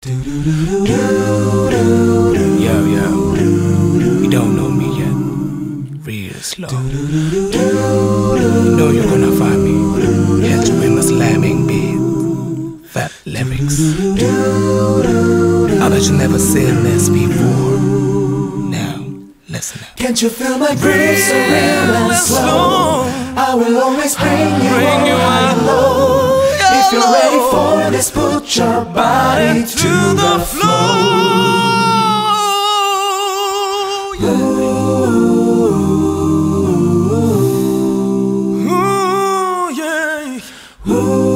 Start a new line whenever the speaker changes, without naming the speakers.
Yo, yo, you don't know me yet. Real slow. You know you're gonna find me. Head with my slamming beat. Fat lyrics. I bet you never seen this before. Now, listen up.
Can't you feel my breeze so real and slow? I will always bring you on low. If you're ready for this, put your body to the floor. Ooh, yeah. Ooh.